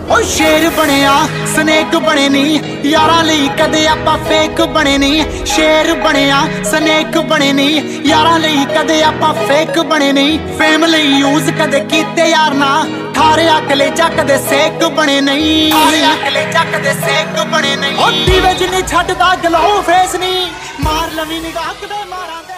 ओ शेर बनिया स्नेक बने नहीं, यारां लई कदे आपां फेक बने नहीं। शेर बनिया स्नेक बने नहीं, यारां लई कदे आपां फेक बने नहीं। फेम लई यूज कदे कीते यार ना, ठारिया कलेजा कदे सेक बने नहीं। ठारिया कलेजा कदे सेक बने नहीं। ओ दीवे जिन्नी छड्डदा ग्लो फेस नहीं, मार लवी निगाह कदे मारां।